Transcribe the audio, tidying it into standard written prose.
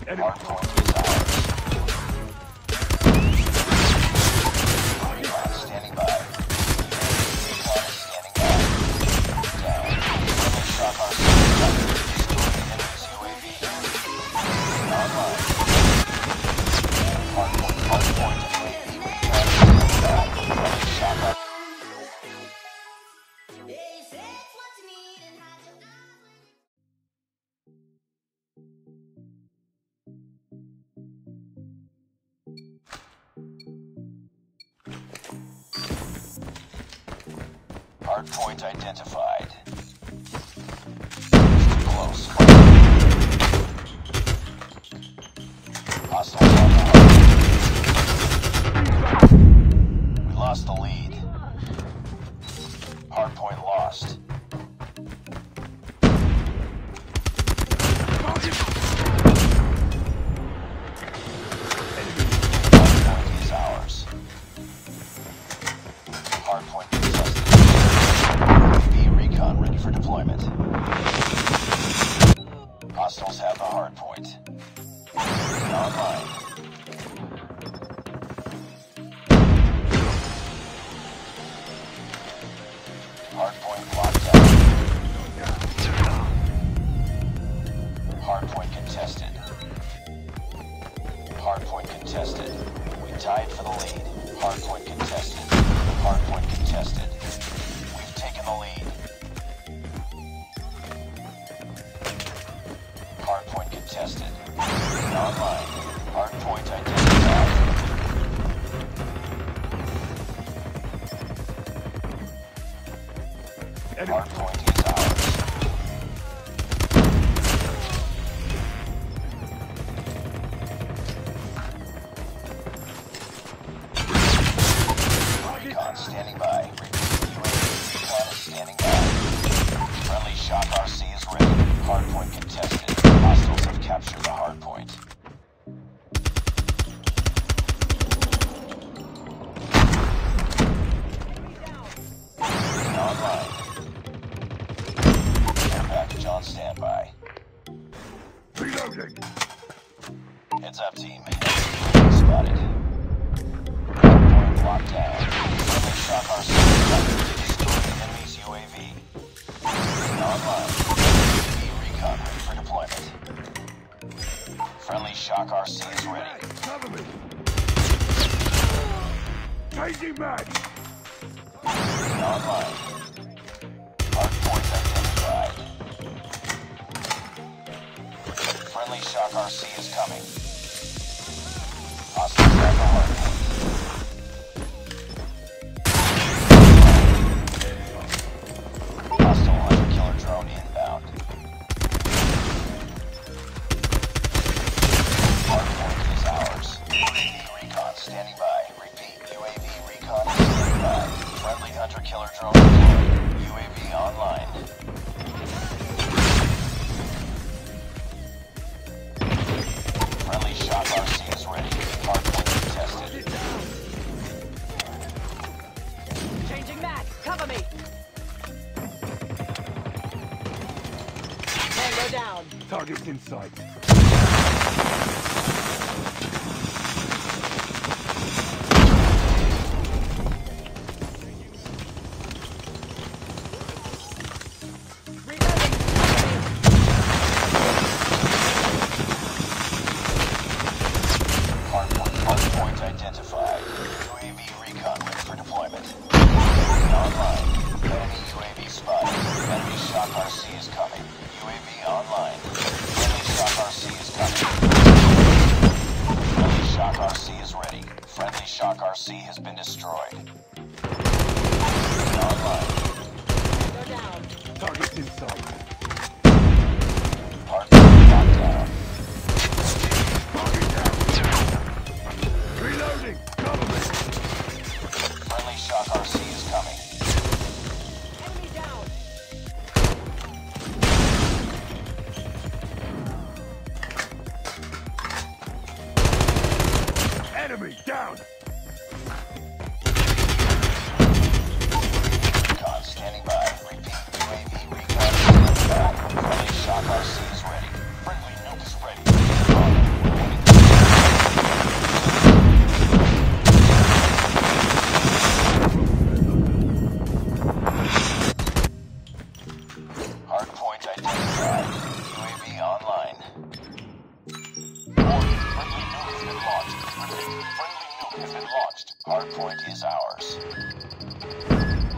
Hardpoint is ours. Recon standing by. Recon is standing by. Down. Friendly shock RC. Destroying enemy's UAV. Online. Hardpoint UAV. Friendly shock RC. Hardpoint identified. Close. Hostiles on the hardpoint. We lost the lead. Hardpoint lost. Hardpoint is ours. Hardpoint contested. UAV recon ready for deployment. Hostiles have the hardpoint. Online. Hardpoint locked down. Hardpoint contested. Hardpoint contested. We tied for the lead. Hardpoint contested. Hardpoint contested. We've taken the lead. Hardpoint contested. Online. Hardpoint identified. Hardpoint is ours. Recon standing by. Recon is standing by. Friendly shock RC is ready. Hardpoint contested. Hostiles have captured the hardpoint. Online. Care package on standby. Reloading. Heads up, team. Spotted. Hardpoint locked down. Friendly shock RC destroying enemy's UAV. Online. UAV recon ready for deployment. Friendly shock RC is ready. Cover me. Changing mag. Online. Hardpoint identified. Friendly shock RC is coming. Hostiles have the hardpoint. Hostile hunter-killer drone inbound. Hardpoint is ours. UAV recon standing by. Repeat, UAV recon standing by. Friendly hunter-killer drone deployed. UAV online. Friendly shock RC is ready. Hardpoint contested. Changing mag. Cover me. Tango down. Target's in sight. Reloading. Hardpoint identified. UAV recon ready for deployment. Online. Enemy UAV spotted. Enemy shock RC is coming. UAV online. Enemy shock RC is coming. Friendly shock RC is ready. Friendly shock RC has been destroyed. Online. Go down. Target's in sight. Hardpoint locked down. Target down. Reloading. Cover me. Friendly shock RC is coming. Enemy down. Enemy down. Recon standing by. Repeat, UAV recon standing by. Friendly shock RC is ready. Friendly nuke is ready. Hardpoint is ours.